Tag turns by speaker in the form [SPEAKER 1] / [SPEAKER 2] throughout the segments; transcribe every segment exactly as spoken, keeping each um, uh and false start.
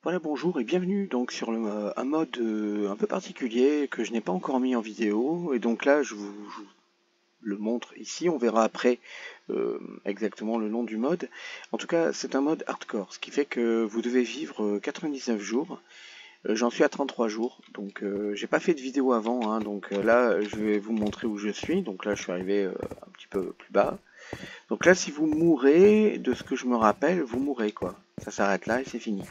[SPEAKER 1] Voilà, bonjour et bienvenue donc sur le, euh, un mode euh, un peu particulier que je n'ai pas encore mis en vidéo. Et donc là, je vous, je vous le montre ici. On verra après euh, exactement le nom du mode. En tout cas, c'est un mode hardcore, ce qui fait que vous devez vivre euh, quatre-vingt-dix-neuf jours. Euh, J'en suis à trente-trois jours, donc euh, j'ai pas fait de vidéo avant. Hein, donc euh, là, je vais vous montrer où je suis. Donc là, je suis arrivé euh, un petit peu plus bas. Donc là, si vous mourrez, de ce que je me rappelle, vous mourrez quoi. Ça s'arrête là et c'est fini.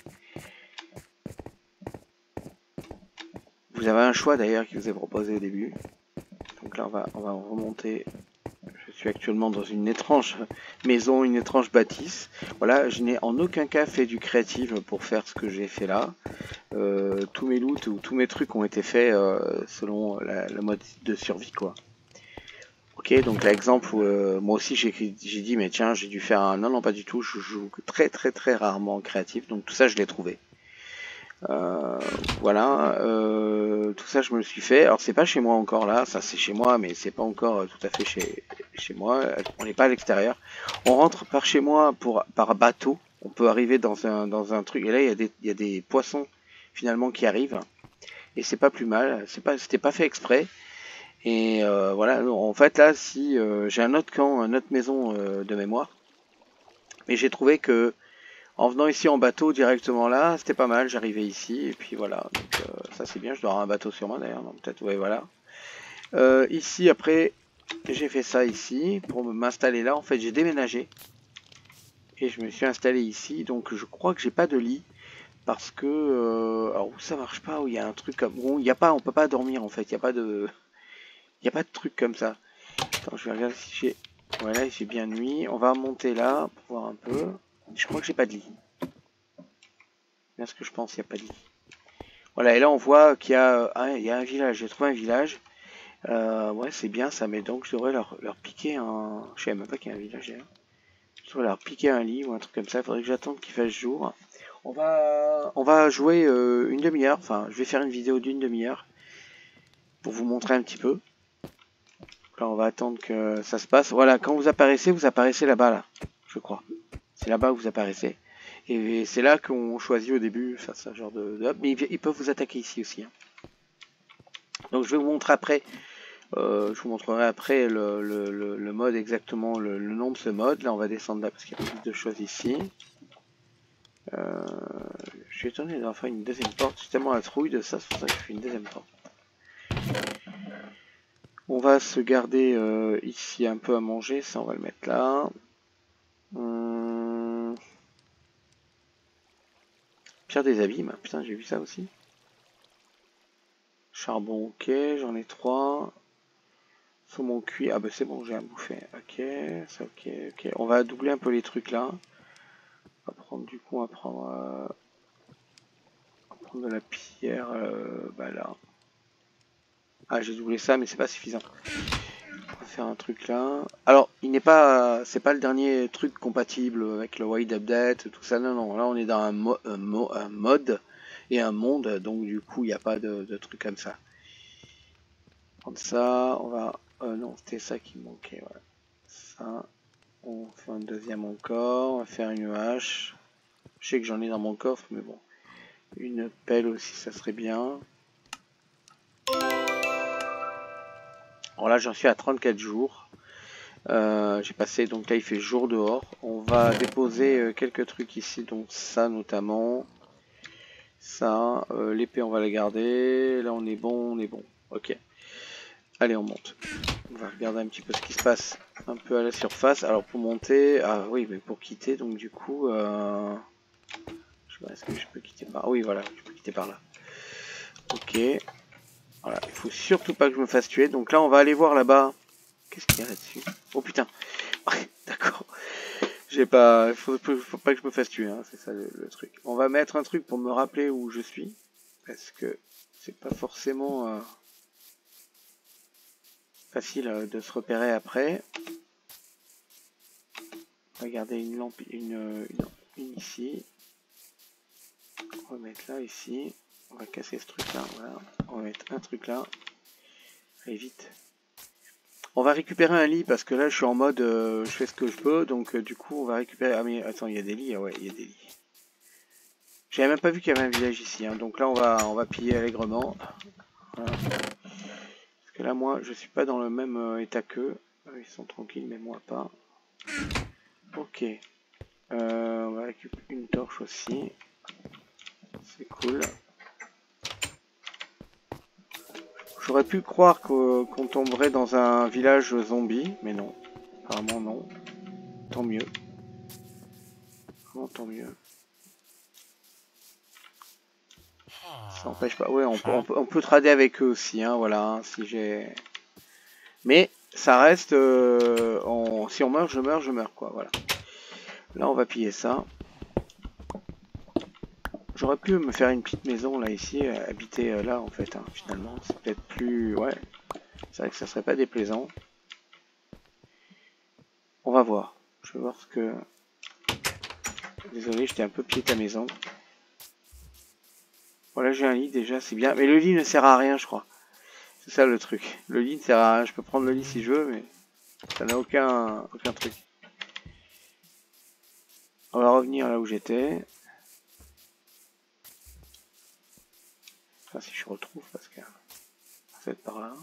[SPEAKER 1] Vous avez un choix d'ailleurs qui vous est proposé au début. Donc là on va, on va remonter. Je suis actuellement dans une étrange maison, une étrange bâtisse. Voilà, je n'ai en aucun cas fait du créatif pour faire ce que j'ai fait là. Euh, tous mes loots ou tous mes trucs ont été faits euh, selon la, la mode de survie quoi. Ok, donc l'exemple où euh, moi aussi j'ai dit mais tiens j'ai dû faire un... Non non pas du tout, je joue très très très rarement en créatif, donc tout ça je l'ai trouvé. Euh, voilà, euh, tout ça je me le suis fait. Alors c'est pas chez moi encore là, ça c'est chez moi, mais c'est pas encore tout à fait chez, chez moi. On n'est pas à l'extérieur. On rentre par chez moi pour, par bateau. On peut arriver dans un, dans un truc. Et là il y a des, il y a des poissons finalement qui arrivent. Et c'est pas plus mal. C'est pas, c'était pas fait exprès. Et euh, voilà. En fait là, si euh, j'ai un autre camp, une autre maison euh, de mémoire, mais j'ai trouvé que en venant ici en bateau directement là, c'était pas mal, j'arrivais ici, et puis voilà, donc euh, ça c'est bien, je dois avoir un bateau sur moi d'ailleurs, donc peut-être, ouais voilà. Euh, ici après, j'ai fait ça ici, pour m'installer là, en fait j'ai déménagé, et je me suis installé ici, donc je crois que j'ai pas de lit, parce que, euh, alors où ça marche pas, où il y a un truc comme, bon, il y a pas, on peut pas dormir en fait, il y a pas de, il y a pas de truc comme ça. Attends, je vais regarder si j'ai, voilà, il fait bien nuit, on va monter là, pour voir un peu, je crois que j'ai pas de lit. Bien ce que je pense, il n'y a pas de lit. Voilà, et là on voit qu'il y a un, il y a un village, j'ai trouvé un village. Euh, ouais, c'est bien ça, mais donc je devrais leur, leur piquer un... Je savais même pas qu'il y a un village d'ailleurs. Je devrais leur piquer un lit ou un truc comme ça, il faudrait que j'attende qu'il fasse jour. On va, on va jouer euh, une demi-heure, enfin je vais faire une vidéo d'une demi-heure pour vous montrer un petit peu. Là on va attendre que ça se passe. Voilà, quand vous apparaissez, vous apparaissez là-bas là, je crois. C'est là-bas que vous apparaissez. Et c'est là qu'on choisit au début, enfin c'est un genre de, de... Mais ils peuvent vous attaquer ici aussi. Hein. Donc je vais vous montrer après, euh, je vous montrerai après le, le, le, le mode exactement, le, le nom de ce mode. Là on va descendre là parce qu'il y a plus de choses ici. Euh, je suis étonné d'avoir fait une deuxième porte, j'ai tellement la trouille de ça, c'est pour ça que je fais une deuxième porte. On va se garder euh, ici un peu à manger, ça on va le mettre là. Hum... Pierre des abîmes, putain j'ai vu ça aussi. Charbon ok, j'en ai trois. Saumon cuit, ah bah c'est bon j'ai à bouffer. Ok, ça ok, ok. On va doubler un peu les trucs là. On va prendre du coup, on va prendre, euh, on va prendre de la pierre euh, bah là. Ah j'ai doublé ça mais c'est pas suffisant. On va faire un truc là. Alors il n'est pas, c'est pas le dernier truc compatible avec le wide update, tout ça, non non. Là on est dans un, mo un, mo un mode et un monde, donc du coup il n'y a pas de, de truc comme ça. Prendre ça, on va, euh, non c'était ça qui me manquait, voilà. Ça, on fait un deuxième encore, on va faire une hache. Je sais que j'en ai dans mon coffre, mais bon. Une pelle aussi, ça serait bien. Alors là, j'en suis à trente-quatre jours. Euh, J'ai passé, donc là, il fait jour dehors. On va déposer euh, quelques trucs ici, donc ça notamment. Ça, euh, l'épée, on va la garder. Là, on est bon, on est bon. Ok. Allez, on monte. On va regarder un petit peu ce qui se passe un peu à la surface. Alors, pour monter, ah oui, mais pour quitter, donc du coup... Euh... Est-ce que je peux quitter par là? Oui, voilà, je peux quitter par là. Ok. Voilà, il faut surtout pas que je me fasse tuer. Donc là, on va aller voir là-bas. Qu'est-ce qu'il y a là-dessus? Oh putain. D'accord. J'ai pas... Il faut, faut pas que je me fasse tuer, hein. C'est ça le, le truc. On va mettre un truc pour me rappeler où je suis. Parce que c'est pas forcément euh, facile euh, de se repérer après. On va garder une lampe, une, une, une ici. On va mettre là, ici. On va casser ce truc là, voilà. On va mettre un truc là. Allez vite. On va récupérer un lit parce que là je suis en mode euh, je fais ce que je peux. Donc euh, du coup on va récupérer... Ah mais attends, il y a des lits, ah ouais il y a des lits. J'avais même pas vu qu'il y avait un village ici, hein. Donc là on va on va piller allègrement. Voilà. Parce que là moi je suis pas dans le même euh, état qu'eux. Ils sont tranquilles mais moi pas. Ok. Euh, on va récupérer une torche aussi. C'est cool. J'aurais pu croire qu'on qu'on tomberait dans un village zombie, mais non. Apparemment non. Tant mieux. Vraiment tant mieux. Ça n'empêche pas. Ouais, on peut, on peut, on peut trader avec eux aussi, hein, voilà. Hein, si j'ai. Mais ça reste. Euh, on... Si on meurt, je meurs, je meurs, quoi. Voilà. Là, on va piller ça. J'aurais pu me faire une petite maison là ici, euh, habiter euh, là en fait. Hein, finalement, c'est peut-être plus. Ouais. C'est vrai que ça serait pas déplaisant. On va voir. Je vais voir ce que. Désolé, j'étais un peu pied ta maison. Voilà, j'ai un lit déjà, c'est bien. Mais le lit ne sert à rien, je crois. C'est ça le truc. Le lit ne sert à rien. Je peux prendre le lit si je veux, mais ça n'a aucun, aucun truc. On va revenir là où j'étais. Enfin, si je retrouve, parce que ça va être par là.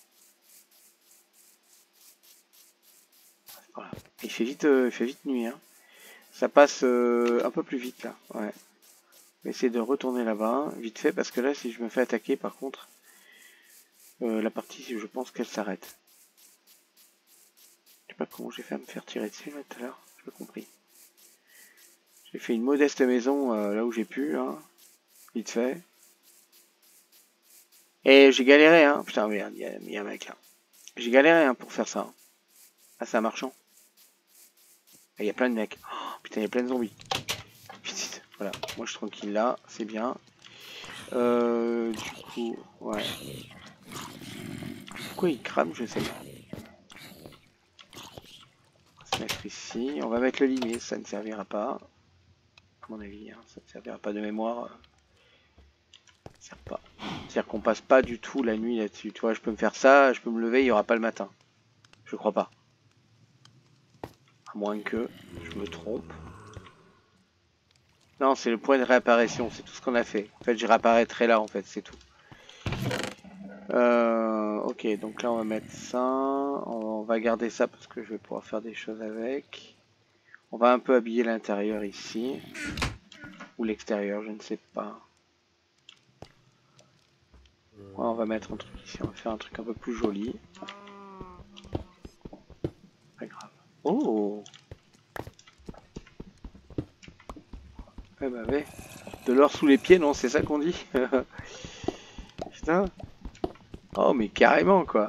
[SPEAKER 1] Voilà. Il fait vite, euh, il fait vite nuit. Hein. Ça passe euh, un peu plus vite là. Ouais. On va essayer de retourner là-bas, vite fait, parce que là, si je me fais attaquer, par contre, euh, la partie, je pense qu'elle s'arrête. Je sais pas comment j'ai fait à me faire tirer dessus là tout à l'heure. J'ai pas compris. J'ai fait une modeste maison euh, là où j'ai pu, hein, vite fait. Et j'ai galéré, hein. Putain, merde, il y, a, y a un mec là. J'ai galéré hein, pour faire ça. Ah, c'est un marchand. Il y a plein de mecs. Oh, putain, il y a plein de zombies. Putain, voilà. Moi, je suis tranquille là. C'est bien. Euh, du coup, ouais. Pourquoi il crame, je sais pas. On va se mettre ici. On va mettre le lit, mais ça ne servira pas. À mon avis, hein, ça ne servira pas de mémoire. Ça sert pas. C'est-à-dire qu'on passe pas du tout la nuit là-dessus. Tu vois, je peux me faire ça, je peux me lever, il n'y aura pas le matin. Je crois pas. À moins que je me trompe. Non, c'est le point de réapparition, c'est tout ce qu'on a fait. En fait, je réapparaîtrai là, en fait, c'est tout. Euh, ok, donc là, on va mettre ça. On va garder ça parce que je vais pouvoir faire des choses avec. On va un peu habiller l'intérieur ici. Ou l'extérieur, je ne sais pas. Ouais, on va mettre un truc ici, on va faire un truc un peu plus joli. Pas grave. Oh! Eh bah ouais. De l'or sous les pieds, non, c'est ça qu'on dit. Putain. Oh, mais carrément, quoi.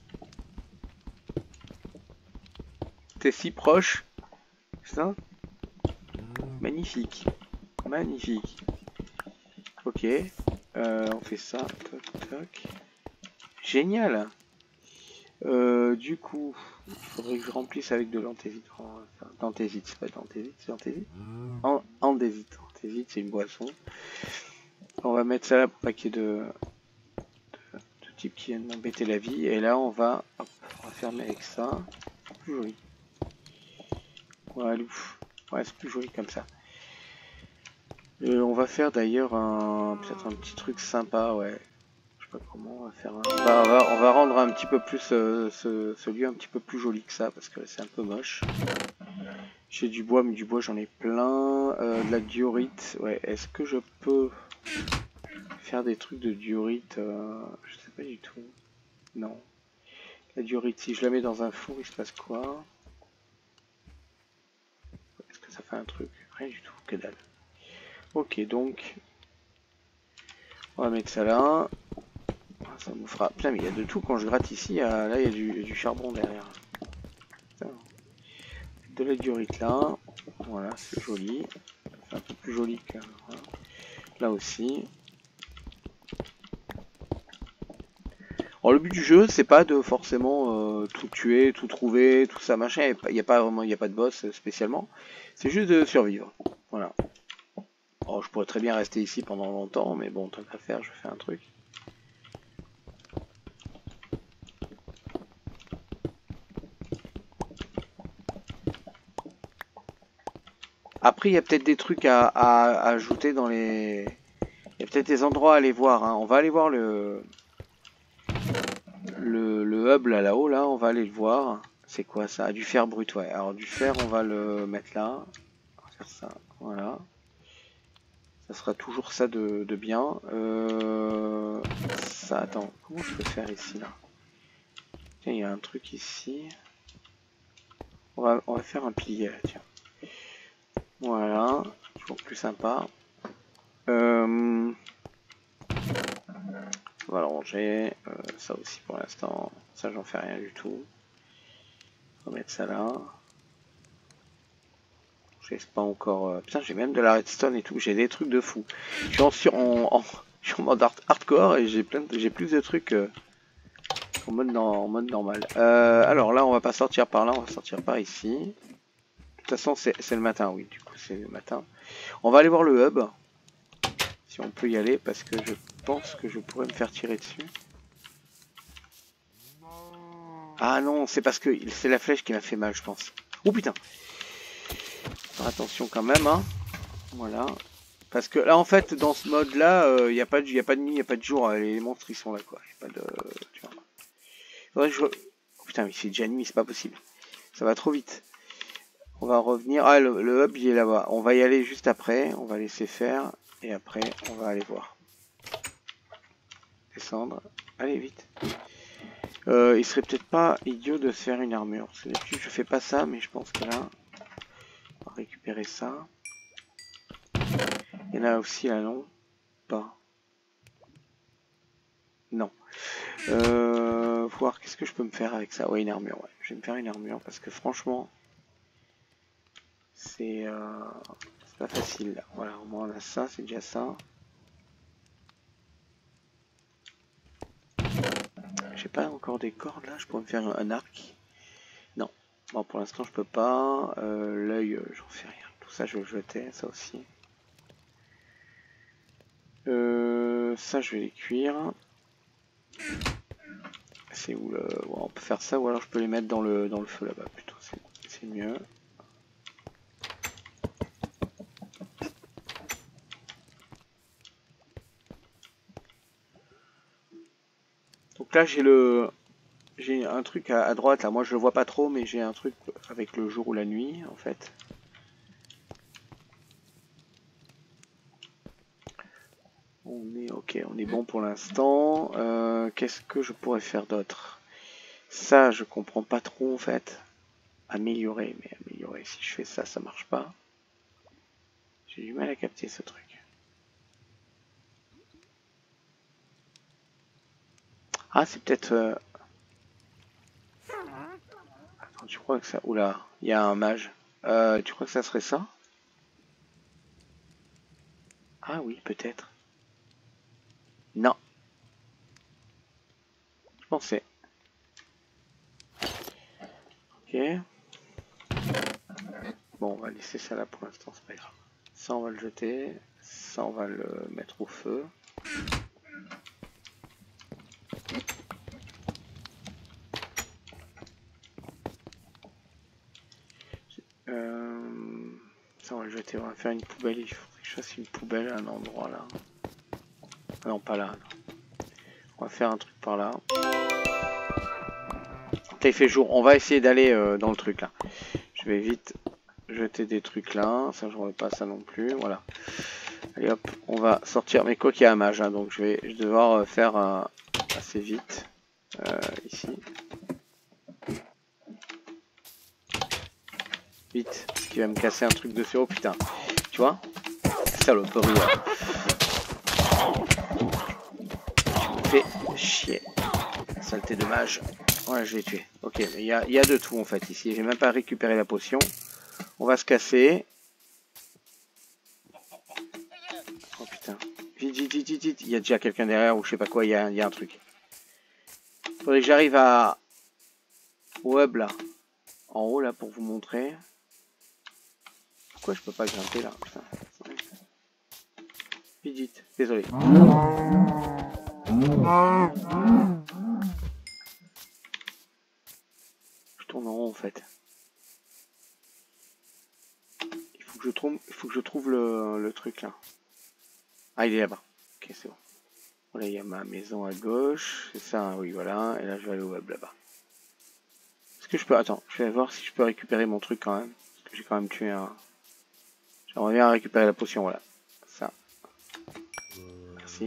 [SPEAKER 1] T'es si proche. Putain. Magnifique. Magnifique. Ok. Euh, on fait ça. Toc, toc. Génial. Euh, du coup, il faudrait que je remplisse avec de l'anthésite. Enfin, d'anthésite, c'est pas d'anthésite, c'est d'anthésite. En, andésite. Andésite, c'est une boisson. On va mettre ça là pour pas qu'il y ait de, de, de type qui viennent m'embêter la vie. Et là, on va, hop, on va fermer avec ça. C'est plus joli. Voilà. Ouais, c'est plus joli comme ça. Et on va faire d'ailleurs un, peut-être un petit truc sympa, ouais. Je sais pas comment on va faire. Un... Bah, on, va, on va rendre un petit peu plus euh, ce, ce lieu un petit peu plus joli que ça parce que c'est un peu moche. J'ai du bois, mais du bois j'en ai plein. Euh, de la diorite, ouais. Est-ce que je peux faire des trucs de diorite euh, je sais pas du tout. Non. La diorite, si je la mets dans un four, il se passe quoi? Est-ce que ça fait un truc? Rien du tout, que dalle. Ok, donc on va mettre ça là. Ça nous fera. Putain, mais il y a de tout quand je gratte ici. Euh, là, il y a du, du charbon derrière. Putain. De la diorite là. Voilà, c'est joli. C'est un peu plus joli que voilà. Là aussi. Alors, le but du jeu, c'est pas de forcément euh, tout tuer, tout trouver, tout ça machin. Il n'y a pas vraiment, il n'y a pas de boss spécialement. C'est juste de survivre. Voilà. Alors, je pourrais très bien rester ici pendant longtemps, mais bon, tant qu'à faire, je fais un truc. Après, il y a peut-être des trucs à, à, à ajouter dans les... Il y a peut-être des endroits à aller voir. Hein. On va aller voir le... Le, le hub là, là-haut, là, on va aller le voir. C'est quoi ça? Du fer brut, ouais. Alors du fer, on va le mettre là. On va faire ça, voilà. Ça sera toujours ça de, de bien. Euh... Ça, attends, comment je peux faire ici, là? Tiens, il y a un truc ici. On va, on va faire un pilier, là, tiens. Voilà, toujours plus sympa. Euh... On va le ranger. Euh, ça aussi pour l'instant. Ça, j'en fais rien du tout. On va mettre ça là. Je laisse pas encore. Euh... Putain, j'ai même de la redstone et tout. J'ai des trucs de fou. Je suis en, sur... en... en... Je suis en mode hardcore et j'ai plein de... j'ai plus de trucs euh... en, mode no... en mode normal. Euh... Alors là, on va pas sortir par là. On va sortir par ici. De toute façon, c'est le matin. Oui, du coup, c'est le matin. On va aller voir le hub. Si on peut y aller, parce que je pense que je pourrais me faire tirer dessus. Ah non, c'est parce que c'est la flèche qui m'a fait mal, je pense. Oh putain. Faire attention quand même, hein. Voilà. Parce que là, en fait, dans ce mode-là, il euh, n'y a pas de, y a pas de nuit, il n'y a pas de jour. Les monstres, ils sont là, quoi. Y a pas de... Tu vois. Je... Oh putain, mais c'est déjà nuit, c'est pas possible. Ça va trop vite. On va revenir. Ah, le, le hub, il est là-bas. On va y aller juste après. On va laisser faire. Et après, on va aller voir. Descendre. Allez, vite. Euh, il serait peut-être pas idiot de se faire une armure. Parce que d'habitude, je fais pas ça, mais je pense que là, on va récupérer ça. Il y en a aussi là, non? Pas. Non. Euh, voir qu'est-ce que je peux me faire avec ça. Ouais, une armure. Ouais. Je vais me faire une armure parce que franchement, c'est euh, pas facile. Là. Voilà, au moins on a ça, c'est déjà ça. J'ai pas encore des cordes là. Je pourrais me faire un, un arc. Non. Bon, pour l'instant, je peux pas. Euh, L'œil, euh, j'en fais rien. Tout ça, je vais le jeter. Ça aussi. Euh, ça, je vais les cuire. C'est où le... Ouais, on peut faire ça ou alors je peux les mettre dans le, dans le feu là-bas plutôt. C'est mieux. Donc là, j'ai le... J'ai un truc à, à droite là. Moi, je le vois pas trop, mais j'ai un truc avec le jour ou la nuit en fait. On est ok, on est bon pour l'instant. Euh, Qu'est-ce que je pourrais faire d'autre? Ça, je comprends pas trop en fait. Améliorer, mais améliorer, si je fais ça, ça marche pas. J'ai du mal à capter ce truc. Ah, c'est peut-être... Euh... Attends, tu crois que ça... Oula, il y a un mage. Euh, tu crois que ça serait ça? Ah oui, peut-être. Non. Je pensais. Ok. Bon, on va laisser ça là pour l'instant, c'est pas grave. Ça, on va le jeter. Ça, on va le mettre au feu. Euh... Ça, on va le jeter. On va faire une poubelle. Il faudrait que je fasse une poubelle à un endroit là. Ah non, pas là. Non. On va faire un truc par là. Il fait jour. On va essayer d'aller euh, dans le truc là. Je vais vite jeter des trucs là. Ça, je ne remets pas ça non plus. Voilà. Allez hop, on va sortir. Mais quoi qu'il y a un mage, hein, donc je vais, je vais devoir faire euh, assez vite. Euh, ici. Vite, parce qu'il va me casser un truc dessus. Oh putain. Tu vois? Saloperie. Tu me fais chier. Saleté de mage. Voilà, je l'ai tué. Ok, mais il y a, y a de tout en fait ici. J'ai même pas récupéré la potion. On va se casser. Oh putain. Vite, vite, vite, vite, vite. Il y a déjà quelqu'un derrière ou je sais pas quoi. Il y a, y a un truc. Faudrait que j'arrive à... au hub là. En haut là pour vous montrer. Pourquoi je peux pas grimper là? Putain. Vite, vite. Désolé. Je tourne en rond en fait. Il faut que je trouve, il faut que je trouve le, le truc là. Ah, il est là-bas. Ok, c'est bon. Voilà, il y a ma maison à gauche. C'est ça, hein, oui, voilà. Et là, je vais aller au web là-bas. Est-ce que je peux... Attends, je vais voir si je peux récupérer mon truc quand même. Parce que j'ai quand même tué un... J'aimerais bien récupérer la potion, voilà. Ça. Merci.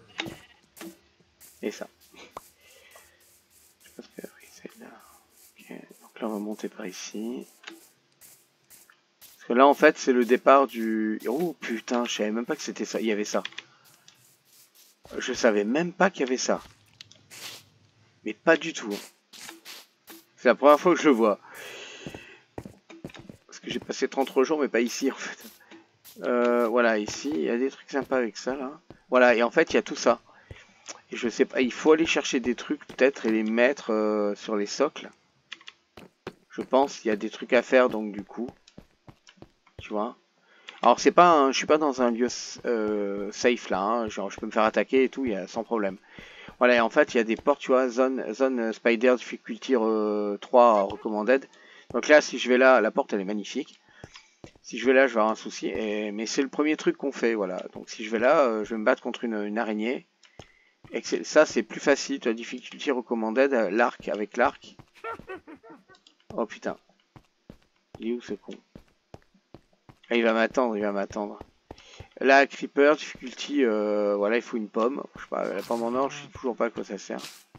[SPEAKER 1] Et ça. Je pense que... Oui, c'est là. Ok, donc là, on va monter par ici. Parce que là, en fait, c'est le départ du... Oh, putain, je savais même pas que c'était ça. Il y avait ça. Je savais même pas qu'il y avait ça. Mais pas du tout. C'est la première fois que je le vois. Parce que j'ai passé trente-trois jours, mais pas ici, en fait. Euh, voilà, ici, il y a des trucs sympas avec ça, là. Voilà, et en fait, il y a tout ça. Et je sais pas, il faut aller chercher des trucs, peut-être, et les mettre euh, sur les socles. Je pense, il y a des trucs à faire, donc, du coup. Tu vois. Alors, c'est pas un, je suis pas dans un lieu euh, safe, là. Hein, genre, je peux me faire attaquer et tout, il y a sans problème. Voilà, et en fait, il y a des portes, tu vois, zone, zone Spider Difficulty euh, trois recommanded. Donc là, si je vais là, la porte, elle est magnifique. Si je vais là, je vais avoir un souci. Et... Mais c'est le premier truc qu'on fait, voilà. Donc si je vais là, euh, je vais me battre contre une, une araignée. Et que ça, c'est plus facile. Tu as difficulty recommanded, l'arc avec l'arc. Oh putain. Il est où ce con? Ah, il va m'attendre, il va m'attendre. Là, Creeper, difficulty, euh, voilà, il faut une pomme. Je sais pas, la pomme en or, je sais toujours pas à quoi ça sert.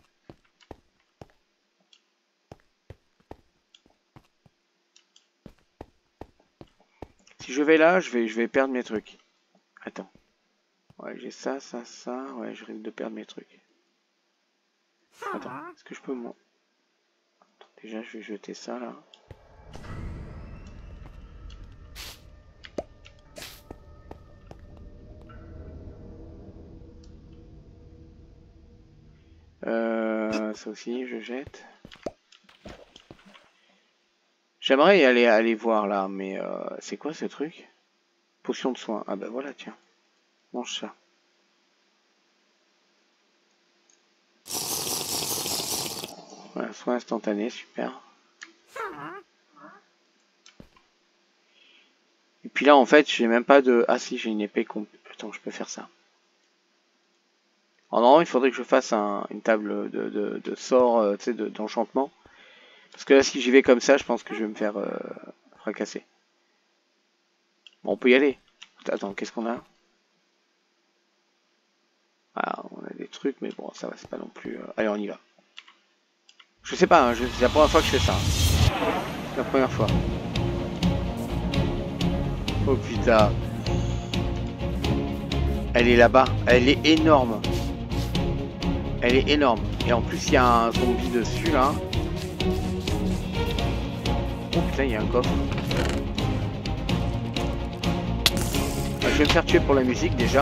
[SPEAKER 1] Si je vais là, je vais, je vais perdre mes trucs. Attends. Ouais, j'ai ça, ça, ça. Ouais, je risque de perdre mes trucs. Attends, est-ce que je peux moi? Déjà, je vais jeter ça là. Euh, ça aussi, je jette. J'aimerais y aller, aller voir là, mais euh, c'est quoi ce truc? Potion de soin. Ah bah voilà, tiens. Mange ça. Voilà, soin instantané, super. Et puis là, en fait, j'ai même pas de... Ah si, j'ai une épée comp... Attends, je peux faire ça. En normalement, il faudrait que je fasse un, une table de, de, de sorts, euh, tu sais, d'enchantement. Parce que là, si j'y vais comme ça, je pense que je vais me faire euh, fracasser. Bon, on peut y aller. Attends, qu'est-ce qu'on a? Ah, on a des trucs, mais bon, ça va, c'est pas non plus... Euh... Allez, on y va. Je sais pas, hein, c'est la première fois que je fais ça. Hein. C'est la première fois. Oh putain. Elle est là-bas. Elle est énorme. Elle est énorme. Et en plus, il y a un zombie dessus, là. Oh putain, il y a un coffre. Je vais me faire tuer pour la musique, déjà.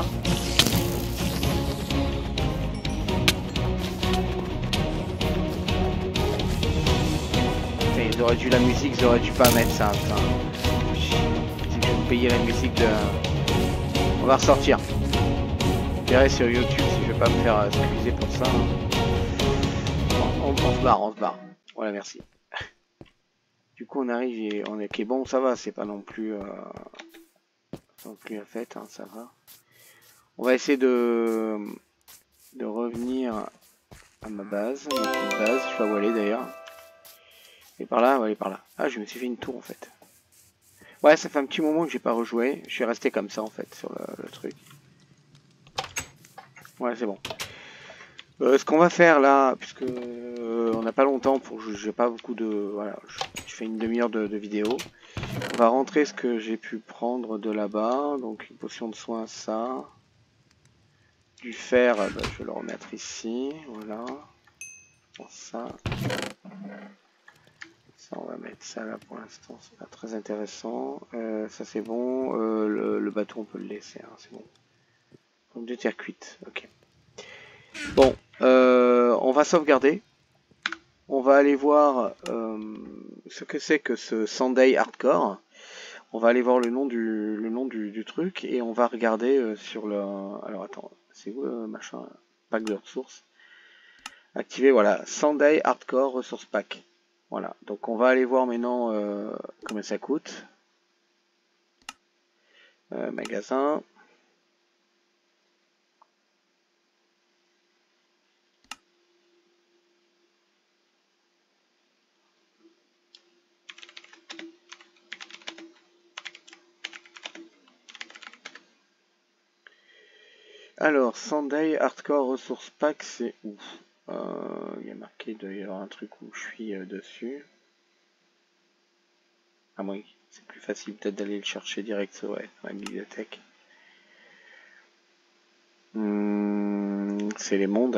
[SPEAKER 1] Ils auraient dû la musique, ils auraient dû pas mettre ça. Enfin, si je vais me payer la musique de... On va ressortir. Je verrai sur YouTube si je vais pas me faire squeezer pour ça. On, on, on se barre, on se barre. Voilà, merci. Du coup, on arrive et on est... Ok, bon, ça va, c'est pas non plus... Euh... non plus la fête, hein, ça va. On va essayer de... de revenir à ma base, ma petite base. Je sais pas où aller d'ailleurs. Et par là, on va aller par là. Ah, je me suis fait une tour en fait. Ouais, ça fait un petit moment que j'ai pas rejoué. Je suis resté comme ça en fait sur le, le truc. Ouais, c'est bon. Euh, ce qu'on va faire là, puisque euh, on n'a pas longtemps pour j'ai pas beaucoup de voilà, je, je fais une demi-heure de, de vidéo. On va rentrer ce que j'ai pu prendre de là-bas. Donc une potion de soin, ça. Du fer, bah, je vais le remettre ici. Voilà. Bon, ça. Ça, on va mettre ça là pour l'instant, c'est pas très intéressant. Euh, ça c'est bon. Euh, le, le bateau on peut le laisser, hein, c'est bon. Pomme de terre cuite, ok. Bon, euh, on va sauvegarder. On va aller voir euh, ce que c'est que ce Sunday Hardcore. On va aller voir le nom du, le nom du, du truc et on va regarder euh, sur le... Alors attends, c'est où le machin? Pack de ressources. Activer, voilà, Sunday Hardcore Resource Pack. Voilà, donc on va aller voir maintenant euh, combien ça coûte. Euh, magasin. Alors, Sunday Hardcore Resource Pack, c'est où? euh, Il y a marqué, il doit y avoir un truc où je suis euh, dessus. Ah oui, c'est plus facile peut-être d'aller le chercher direct, ouais, dans la bibliothèque. Hum, c'est les mondes.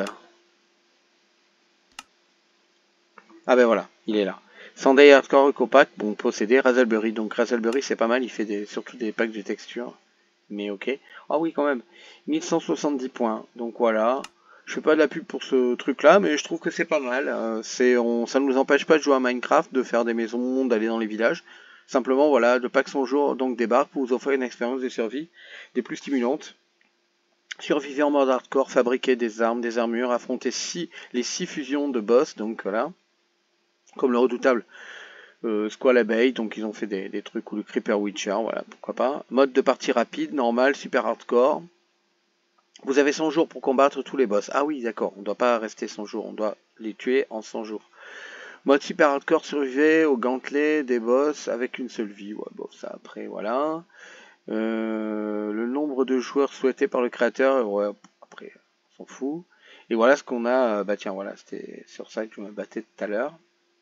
[SPEAKER 1] Ah ben voilà, il est là. Sunday Hardcore Eco Pack, bon, possédé, Raspberry. Donc Raspberry c'est pas mal, il fait des, surtout des packs de texture. Mais ok. Ah oui quand même, mille cent soixante-dix points. Donc voilà. Je fais pas de la pub pour ce truc là, mais je trouve que c'est pas mal. Euh, c'est, on, ça ne nous empêche pas de jouer à Minecraft, de faire des maisons, d'aller dans les villages. Simplement voilà, le pack son jour donc débarque pour vous offrir une expérience de survie des plus stimulantes. Survivez en mode hardcore, fabriquer des armes, des armures, affronter six, les six fusions de boss, donc voilà. Comme le redoutable euh, Squall Abeille, donc ils ont fait des, des trucs, ou le Creeper Witcher, voilà, pourquoi pas. Mode de partie rapide, normal, super hardcore. Vous avez cent jours pour combattre tous les boss. Ah oui, d'accord, on ne doit pas rester cent jours, on doit les tuer en cent jours. Mode super hardcore, survivez au gantelet des boss avec une seule vie. Ouais, bon, ça après, voilà. Euh, le nombre de joueurs souhaité par le créateur, ouais, après, on s'en fout. Et voilà ce qu'on a, bah tiens, voilà, c'était sur ça que je me battais tout à l'heure.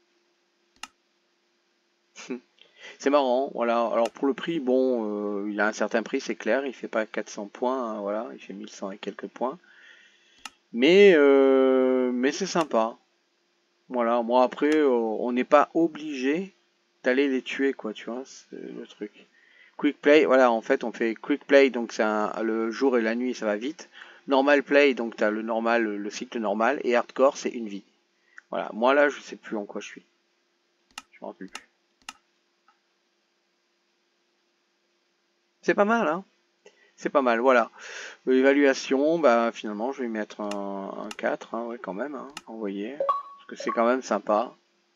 [SPEAKER 1] C'est marrant, voilà. Alors pour le prix, bon, euh, il a un certain prix, c'est clair. Il fait pas quatre cents points, hein, voilà. Il fait mille cent et quelques points. Mais, euh, mais c'est sympa. Voilà. Moi après, euh, on n'est pas obligé d'aller les tuer, quoi. Tu vois, c'est le truc. Quick play, voilà. En fait, on fait quick play, donc c'est le jour et la nuit, ça va vite. Normal play, donc t'as le normal, le cycle normal, et hardcore, c'est une vie. Voilà. Moi là, je sais plus en quoi je suis. Je m'en rappelle plus. C'est pas mal, hein. C'est pas mal, voilà. L'évaluation, bah finalement je vais mettre un, un quatre, hein, ouais quand même, hein, envoyé. Parce que c'est quand même sympa.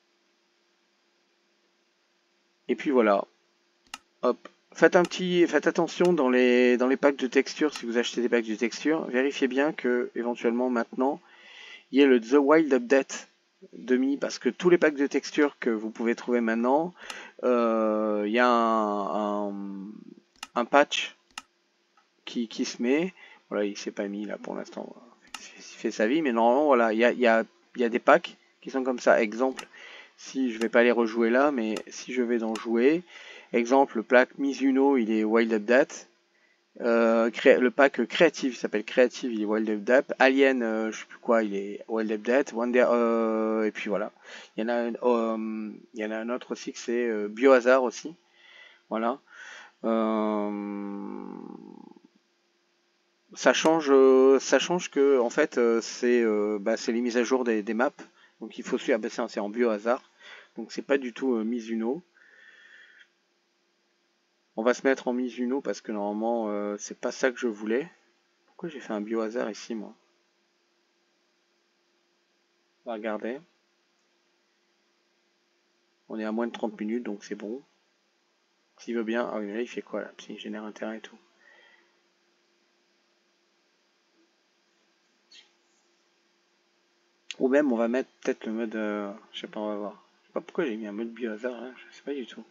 [SPEAKER 1] Et puis voilà. Hop. Faites un petit. Faites attention dans les dans les packs de texture, si vous achetez des packs de texture, vérifiez bien que éventuellement maintenant il y ait le The Wild Update demi, parce que tous les packs de texture que vous pouvez trouver maintenant, euh, il y a un, un, un patch qui, qui se met. Voilà, il s'est pas mis là pour l'instant. Il fait sa vie, mais normalement, voilà, il y a, y, a, y a des packs qui sont comme ça. Exemple, si je vais pas les rejouer là, mais si je vais en jouer, exemple, le pack Mizuno, il est Wild Update. Euh, le pack créatif, il s'appelle créatif, il est Wild Update. Alien, euh, je sais plus quoi, il est Wild Update. Wonder, euh, et puis voilà. Il y en a, euh, il y en a un autre aussi que c'est euh, Biohazard aussi. Voilà. Euh, Ça change, euh, ça change que en fait euh, c'est euh, bah, c'est les mises à jour des, des maps. Donc il faut suivre, ah, bah, c'est en biohazard. Donc c'est pas du tout euh, Mizuno. On va se mettre en Mizuno parce que normalement euh, c'est pas ça que je voulais. Pourquoi j'ai fait un biohazard ici moi? On va regarder. On est à moins de trente minutes donc c'est bon. S'il veut bien. Ah oui mais là il fait quoi là? S'il génère un terrain et tout. Ou même on va mettre peut-être le mode. Euh, je sais pas, on va voir. Je sais pas pourquoi j'ai mis un mode biohazard là, je sais pas du tout.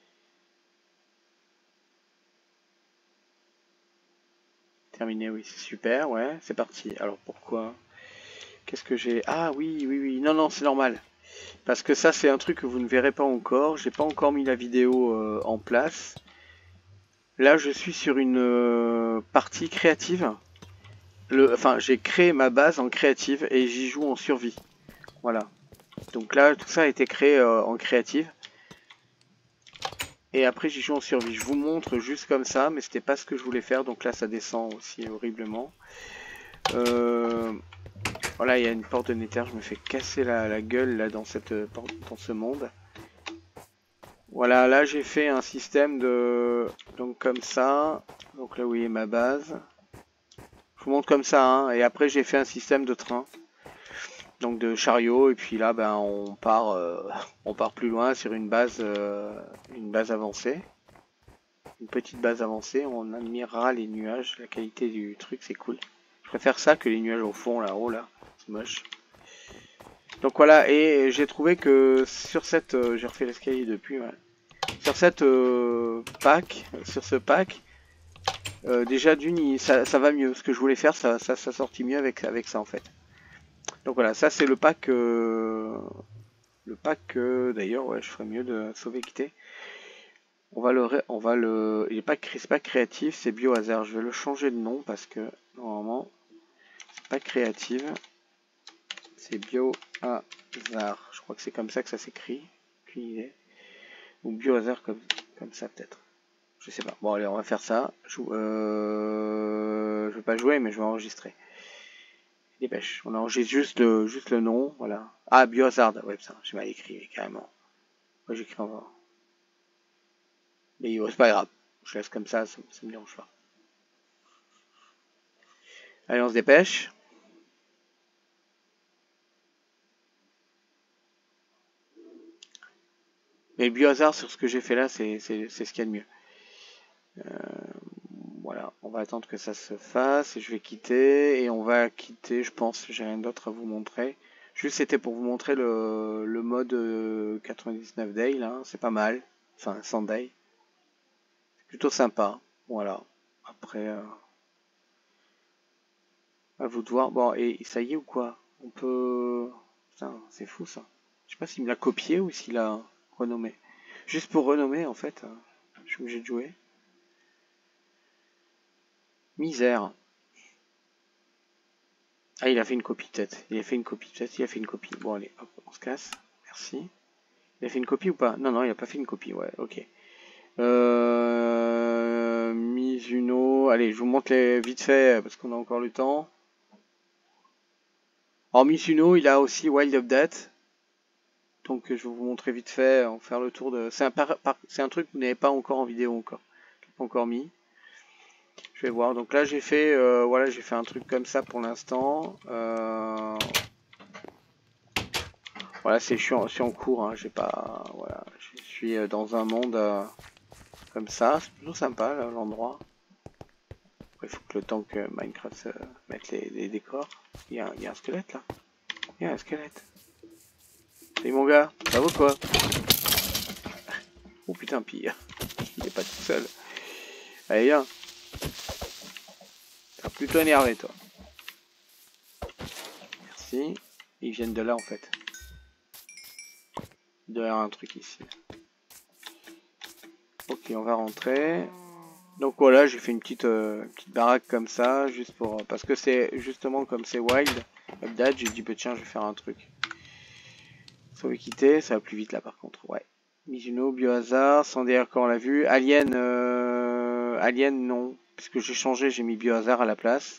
[SPEAKER 1] Terminé, oui, c'est super, ouais, c'est parti. Alors pourquoi? Qu'est-ce que j'ai? Ah oui, oui, oui, non, non, c'est normal. Parce que ça, c'est un truc que vous ne verrez pas encore. J'ai pas encore mis la vidéo euh, en place. Là, je suis sur une euh, partie créative. Le, enfin, j'ai créé ma base en créative et j'y joue en survie. Voilà. Donc là, tout ça a été créé euh, en créative. Et après, j'y joue en survie. Je vous montre juste comme ça, mais c'était pas ce que je voulais faire. Donc là, ça descend aussi horriblement. Euh, voilà, il y a une porte de Nether. Je me fais casser la, la gueule là dans cette dans ce monde. Voilà, là j'ai fait un système de... Donc comme ça. Donc là vous voyez ma base. Je vous montre comme ça, hein. Et après j'ai fait un système de train. Donc de chariot. Et puis là ben on part euh, on part plus loin sur une base euh, une base avancée. une petite base avancée, on admirera les nuages, la qualité du truc, c'est cool. Je préfère ça que les nuages au fond, là-haut, là, c'est moche. Donc voilà, et j'ai trouvé que sur cette, euh, j'ai refait l'escalier depuis, ouais. Sur cette euh, pack, sur ce pack, euh, déjà d'une, ça, ça va mieux. Ce que je voulais faire, ça, ça, ça sortit mieux avec, avec ça en fait. Donc voilà, ça c'est le pack, euh, le pack euh, d'ailleurs, ouais, je ferais mieux de sauver quitter. On va le, on va le, il est pas, c'est pas créatif, c'est biohazard. Je vais le changer de nom parce que normalement, c'est pas créative, c'est biohazard. Je crois que c'est comme ça que ça s'écrit. Aucune idée. Ou biohazard comme, comme ça peut-être. Je sais pas. Bon allez, on va faire ça. Je, euh, je vais pas jouer, mais je vais enregistrer. Dépêche. On enregistre juste le, juste le nom, voilà. Ah, biohazard. Ouais, putain, j'ai mal écrit carrément. Moi j'écris en bas. Mais c'est pas grave. Je laisse comme ça, ça, ça me dérange pas. Allez, on se dépêche. Mais le biohazard sur ce que j'ai fait là, c'est ce qu'il y a de mieux. Euh, voilà, on va attendre que ça se fasse et je vais quitter et on va quitter, je pense, j'ai rien d'autre à vous montrer. Juste c'était pour vous montrer le, le mode quatre-vingt-dix-neuf day là, c'est pas mal, enfin cent day. C'est plutôt sympa, voilà. Après, euh, à vous de voir. Bon, et ça y est ou quoi? On peut... Putain, c'est fou ça. Je sais pas s'il me l'a copié ou s'il a renommé. Juste pour renommer en fait, je suis obligé de jouer. Misère. Ah, il a fait une copie peut-être. Il a fait une copie peut-être. Il a fait une copie. Bon, allez, hop, on se casse. Merci. Il a fait une copie ou pas? Non, non, il a pas fait une copie. Ouais, ok. Euh... Mizuno. Allez, je vous montre les vite fait parce qu'on a encore le temps. Alors, Mizuno, il a aussi Wild Update. Donc, je vais vous montrer vite fait. On va faire le tour de. C'est un, par... Par... un truc que vous n'avez pas encore en vidéo encore. Je l'ai pas encore mis. Je vais voir. Donc là, j'ai fait, euh, voilà, j'ai fait un truc comme ça pour l'instant. Euh... Voilà, c'est je suis en, en cours. Hein, j'ai pas, voilà, je suis dans un monde euh, comme ça. C'est plutôt sympa l'endroit. Il faut que le temps que Minecraft euh, mette les, les décors. Il y, a, il y a un squelette là. Il y a un squelette. Salut mon gars, ça va quoi? Oh putain, pire. Il est pas tout seul. Allez, viens. T'es plutôt énervé toi. Merci. Ils viennent de là en fait. Il doit y avoir un truc ici. Ok, on va rentrer. Donc voilà, j'ai fait une petite, euh, petite baraque comme ça, juste pour, euh, parce que c'est justement comme c'est wild, update, j'ai dit bah tiens je vais faire un truc. Sauver quitter, ça va plus vite là par contre, ouais. Mizuno, biohazard, sans dire quand on l'a vu. Alien, euh, Alien non, puisque j'ai changé, j'ai mis biohazard à la place.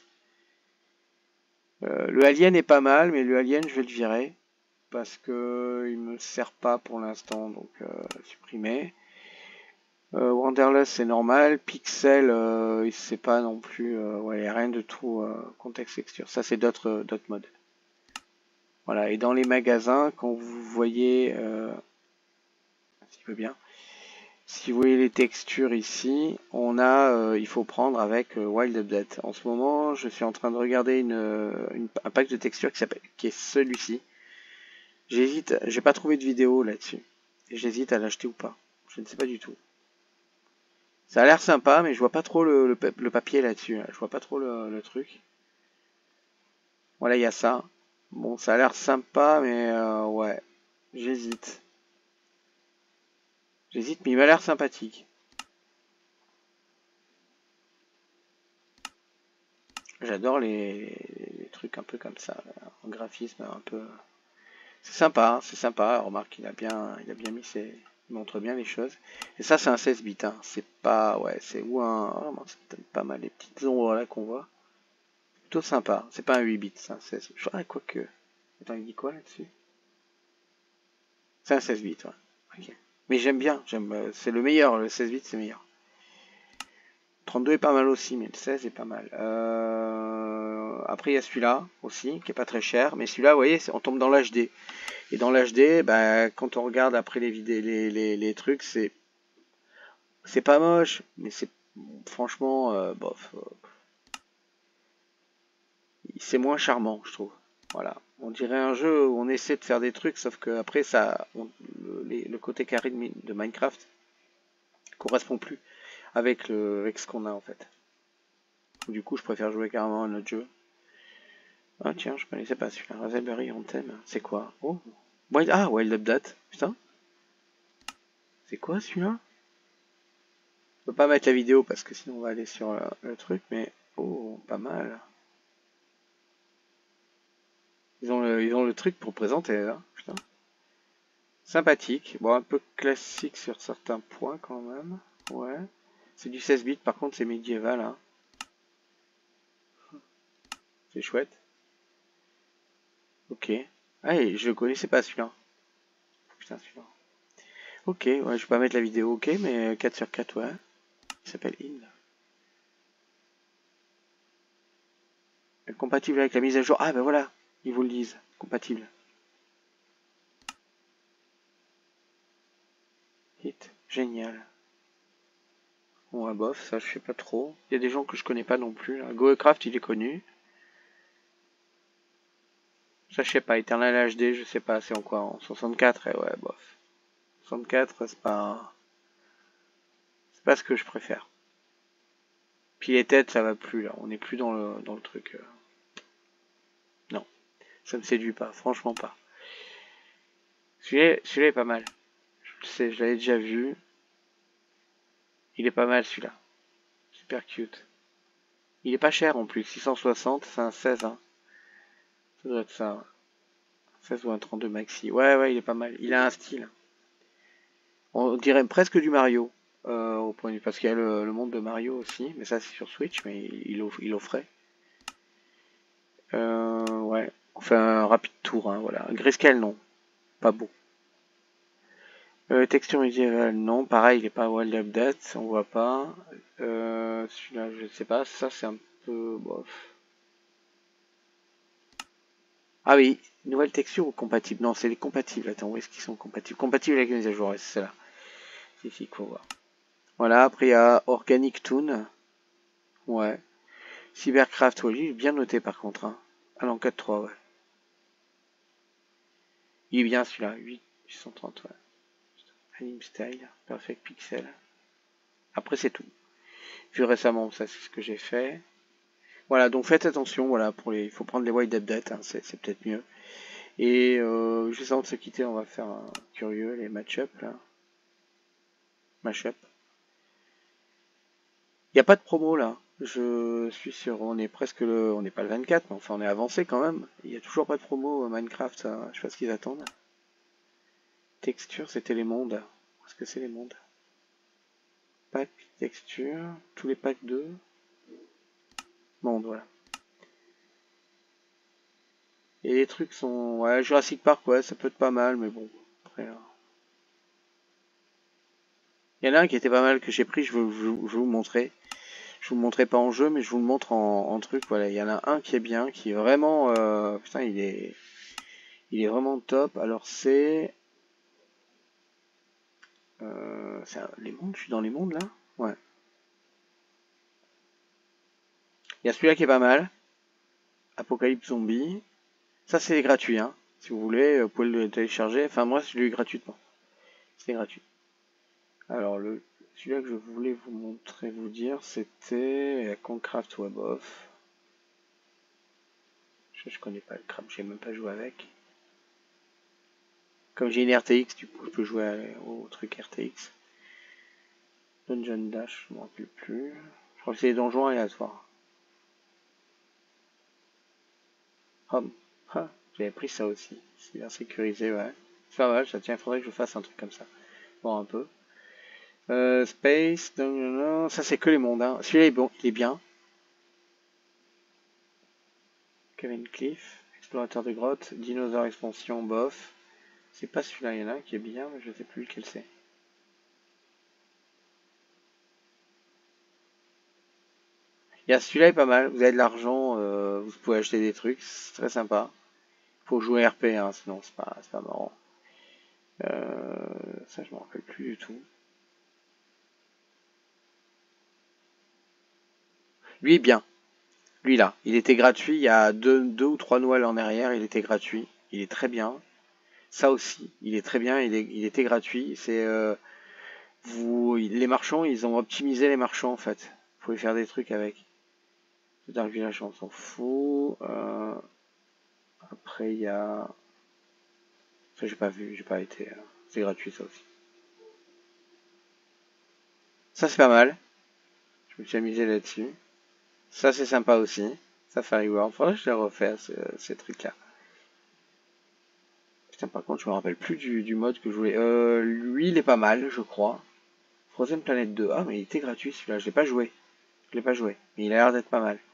[SPEAKER 1] Euh, le Alien est pas mal, mais le Alien je vais le virer parce que il me sert pas pour l'instant, donc euh, supprimer. Euh, Wanderlust c'est normal, Pixel euh, c'est pas non plus, euh, ouais, rien de tout euh, contexte texture, ça c'est d'autres d'autres modes. Voilà, et dans les magasins, quand vous voyez, euh, si tu veux bien, si vous voyez les textures ici, on a, euh, il faut prendre avec euh, Wild Update. En ce moment, je suis en train de regarder une, une un pack de textures qui s'appelle, qui est celui-ci. J'hésite, j'ai pas trouvé de vidéo là-dessus, et j'hésite à l'acheter ou pas. Je ne sais pas du tout. Ça a l'air sympa, mais je vois pas trop le, le, le papier là-dessus. Là. Je vois pas trop le, le truc. Voilà, il y a ça. Bon, ça a l'air sympa, mais euh, ouais, j'hésite. J'hésite, mais il m'a l'air sympathique. J'adore les, les trucs un peu comme ça, là, en graphisme un peu. C'est sympa, c'est sympa. Remarque, il a bien, il a bien mis ses, il montre bien les choses. Et ça, c'est un seize bits. Hein. C'est pas, ouais, c'est ou un, vraiment, c'est pas mal les petites ombres là qu'on voit. Plutôt sympa. C'est pas un huit bits, c'est un seize. Je crois quoi que. Attends, il dit quoi là-dessus? C'est un seize bits, ouais. Okay. Mais j'aime bien, j'aime, c'est le meilleur, le seize bits c'est meilleur. trente-deux est pas mal aussi, mais le seize est pas mal. Euh... Après il y a celui-là aussi, qui est pas très cher, mais celui-là, vous voyez, on tombe dans l'H D. Et dans l'H D, bah, quand on regarde après les vidéos, les, les, les trucs, c'est C'est pas moche, mais c'est franchement, euh, bof. Euh, c'est moins charmant, je trouve. Voilà. On dirait un jeu où on essaie de faire des trucs, sauf que après ça, on, le, les, le côté carré de, de Minecraft correspond plus avec, le, avec ce qu'on a en fait. Du coup, je préfère jouer carrément à un autre jeu. Ah tiens, je connaissais pas celui-là. Raspberry Anthem, c'est quoi? Oh, Wild, ah, Wild Update, putain. C'est quoi celui-là? Je peux pas mettre la vidéo parce que sinon on va aller sur le, le truc, mais oh, pas mal. Ils ont le, ils ont le truc pour présenter là, putain. Sympathique, bon un peu classique sur certains points quand même, ouais. C'est du seize bits, par contre c'est médiéval, hein. C'est chouette. Ok. Ah, et je le connaissais pas celui-là. Putain celui-là. Ok, ouais, je vais pas mettre la vidéo, ok, mais quatre sur quatre, ouais. Il s'appelle In. Compatible avec la mise à jour. Ah ben voilà, ils vous le disent. Compatible. Hit. Génial. Bon, ouais, bof, ça je sais pas trop. Il y a des gens que je connais pas non plus. Là. GoCraft, il est connu. Ça je sais pas. Eternal H D, je sais pas. C'est en quoi? En soixante-quatre? Eh ouais, bof. soixante-quatre, c'est pas... C'est pas ce que je préfère. Puis les têtes, ça va plus là. On n'est plus dans le, dans le truc. Euh... Non. Ça me séduit pas. Franchement pas. Celui-là celui est pas mal. Je le sais, je l'avais déjà vu. Il est pas mal celui-là. Super cute. Il est pas cher en plus. six cent soixante, c'est un seize. Hein. Ça doit être ça. seize ou un trente-deux maxi. Ouais, ouais, il est pas mal. Il a un style. On dirait presque du Mario. Euh, au point de vue. Parce qu'il y a le, le monde de Mario aussi. Mais ça, c'est sur Switch. Mais il, il, il offrait. Euh, ouais. On fait un rapide tour. Hein, voilà. Grayscale, non. Pas beau. Euh, texture médiévale, non. Pareil, il est pas Wild Update. On voit pas. Euh, Celui-là, je sais pas. Ça, c'est un peu bof. Ah oui, nouvelle texture ou compatible? Non, c'est les compatibles. Attends, où est-ce qu'ils sont compatibles? Compatibles avec les mises à jour, c'est là. C'est ici qu'il faut voir. Voilà, après il y a Organic Toon. Ouais. Cybercraft, ouais, lui, il est bien noté par contre. Hein. Ah non, quatre trois, ouais. Il est bien celui-là, huit cent trente, ouais. Anime Style, Perfect Pixel. Après, c'est tout. Vu récemment, ça, c'est ce que j'ai fait. Voilà, donc faites attention, voilà, pour les, il faut prendre les wide updates, hein, c'est peut-être mieux. Et euh, juste avant de se quitter, on va faire un curieux, les match-up, là. Match-up. Il n'y a pas de promo, là. Je suis sur, on est presque le, on n'est pas le vingt-quatre, mais enfin, on est avancé quand même. Il n'y a toujours pas de promo Minecraft, ça. Je sais pas ce qu'ils attendent. Texture, c'était les mondes. Est-ce que c'est les mondes? Pack, texture, tous les packs de monde, voilà. Et les trucs sont... Ouais, Jurassic Park, ouais, ça peut être pas mal, mais bon. Après, hein. Il y en a un qui était pas mal que j'ai pris, je vais, je, je vais vous montrer. Je vous le montrerai pas en jeu, mais je vous le montre en, en truc. Voilà, il y en a un qui est bien, qui est vraiment... Euh, putain, il est... Il est vraiment top. Alors c'est... Euh, c'est un... les mondes, je suis dans les mondes là? Ouais. Il y a celui-là qui est pas mal. Apocalypse Zombie. Ça c'est gratuit, hein. Si vous voulez, vous pouvez le télécharger. Enfin moi je l'ai eu gratuitement. C'est gratuit. Alors le celui-là que je voulais vous montrer, vous dire, c'était Concraft Web Off. Je, je connais pas le crap, j'ai même pas joué avec. Comme j'ai une R T X, du coup je peux jouer à, au truc R T X. Dungeon Dash, je m'en rappelle plus. Je crois que c'est les donjons aléatoires. Home. Ah, j'avais pris ça aussi. C'est bien sécurisé, ouais. C'est pas mal, ça tient, il faudrait que je fasse un truc comme ça. Bon, un peu. Euh, Space, non, non, non, ça c'est que les mondes. Hein. Celui-là est bon, il est bien. Kevin Cliff, explorateur de grottes, dinosaure expansion, bof. C'est pas celui-là, il y en a un qui est bien, mais je sais plus lequel c'est. Il y a celui-là est pas mal, vous avez de l'argent, euh, vous pouvez acheter des trucs, c'est très sympa. Faut jouer R P, hein, sinon c'est pas, pas marrant. Euh, ça je me rappelle plus du tout. Lui, bien. Lui, là. Il était gratuit. Il y a deux, deux ou trois Noël en arrière. Il était gratuit. Il est très bien. Ça aussi. Il est très bien. Il, est, il était gratuit. C'est... Euh, vous, les marchands, ils ont optimisé les marchands, en fait. Vous pouvez faire des trucs avec. Dans le village, on s'en fout. Euh, après, il y a... Ça, j'ai pas vu. J'ai pas été... Euh, c'est gratuit, ça aussi. Ça, c'est pas mal. Je me suis amusé là-dessus. Ça, c'est sympa aussi. Safari World. Faudrait que je les refais, ce, ces trucs-là. Putain, par contre, je me rappelle plus du, du mode que je voulais. Euh, lui, il est pas mal, je crois. Frozen Planet deux. Ah, mais il était gratuit celui-là. Je l'ai pas joué. Je l'ai pas joué. Mais il a l'air d'être pas mal.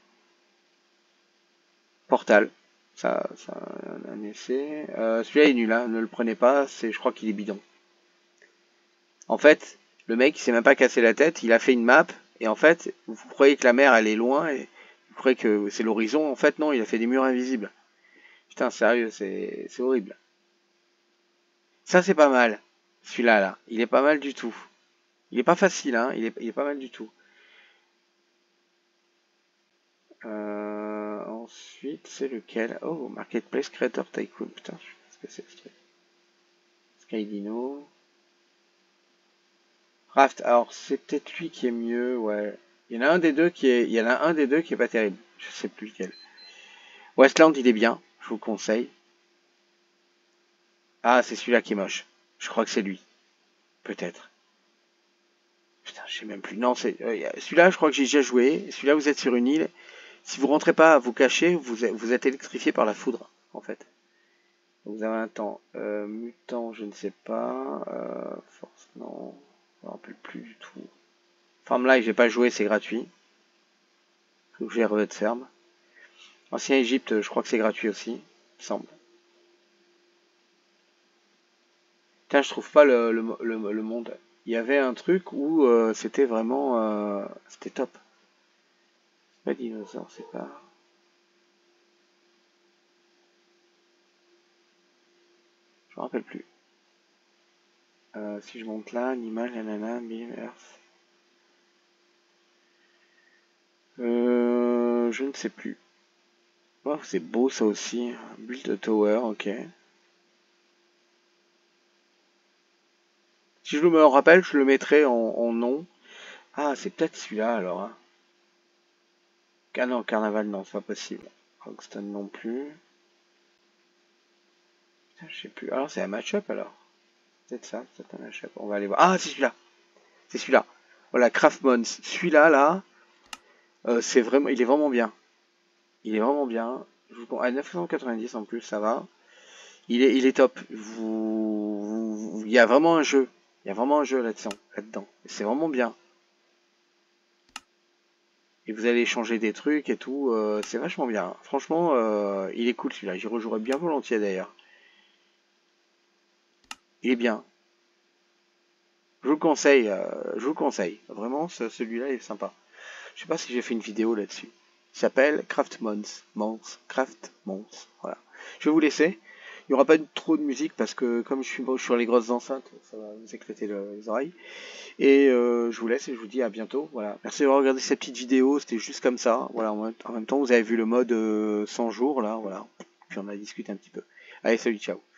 [SPEAKER 1] Portal. Ça, ça un, un essai. Euh, celui-là est nul, hein. Ne le prenez pas. C'est, je crois qu'il est bidon. En fait, le mec, il s'est même pas cassé la tête. Il a fait une map. Et en fait, vous croyez que la mer, elle est loin. Et vous croyez que c'est l'horizon. En fait, non, il a fait des murs invisibles. Putain, sérieux, c'est, c'est horrible. Ça, c'est pas mal. Celui-là, là. Il est pas mal du tout. Il est pas facile, hein. Il est, il est pas mal du tout. Euh, ensuite, c'est lequel? Oh, Marketplace Creator Tycoon. Putain, je sais pas ce que c'est ce truc. Skydino. Raft. Alors, c'est peut-être lui qui est mieux, ouais. Il y en a un des deux qui est, il y en a un des deux qui est pas terrible. Je sais plus lequel. Westland, il est bien. Je vous le conseille. Ah, c'est celui-là qui est moche. Je crois que c'est lui. Peut-être. Putain, je sais même plus. Non, c'est euh, celui-là. Je crois que j'ai déjà joué. Celui-là, vous êtes sur une île. Si vous rentrez pas à vous cacher, vous êtes, vous êtes électrifié par la foudre, en fait. Vous avez un temps. Euh, mutant, je ne sais pas. Euh, force, non. Je me rappelle plus du tout. Farm Life, j'ai pas joué, c'est gratuit. Faut que j'ai revêt de ferme. Ancien Égypte, je crois que c'est gratuit aussi, il me semble. Tiens, je trouve pas le, le, le, le monde. Il y avait un truc où euh, c'était vraiment... Euh, c'était top. C'est pas dinosaure, c'est pas... Je me rappelle plus. Euh, si je monte là, animal, nanana, bim, earth. Euh, je ne sais plus. Oh, c'est beau ça aussi. Build a tower, ok. Si je me rappelle, je le mettrai en, en nom. Ah, c'est peut-être celui-là alors. Hein. Ah non, Carnaval, non, c'est pas possible. Rockstone non plus. Putain, je sais plus. Alors, c'est un match-up alors. Peut-être ça, c'est un match-up. On va aller voir. Ah, c'est celui-là. C'est celui-là. Voilà, Craftmons. Celui-là, là, euh, c'est vraiment, il est vraiment bien. Il est vraiment bien. Je vous à neuf cent quatre-vingt-dix en plus, ça va. Il est, il est top. Vous, vous- il y a vraiment un jeu. Il y a vraiment un jeu là-dedans. Là-dedans. C'est vraiment bien. Et vous allez changer des trucs et tout. Euh, c'est vachement bien. Franchement, euh, il est cool celui-là. J'y rejouerais bien volontiers d'ailleurs. Il est bien. Je vous le conseille. Euh, je vous le conseille. Vraiment, ce, celui-là est sympa. Je sais pas si j'ai fait une vidéo là-dessus. Il s'appelle Craft Mons. Mons. Craft Mons. Voilà. Je vais vous laisser. Il n'y aura pas trop de musique parce que comme je suis sur les grosses enceintes, ça va vous éclater le, les oreilles. Et euh, je vous laisse et je vous dis à bientôt. Voilà. Merci d'avoir regardé cette petite vidéo. C'était juste comme ça. Voilà. En même temps, vous avez vu le mode euh, cent jours là. Voilà. Puis on a discuté un petit peu. Allez, salut, ciao.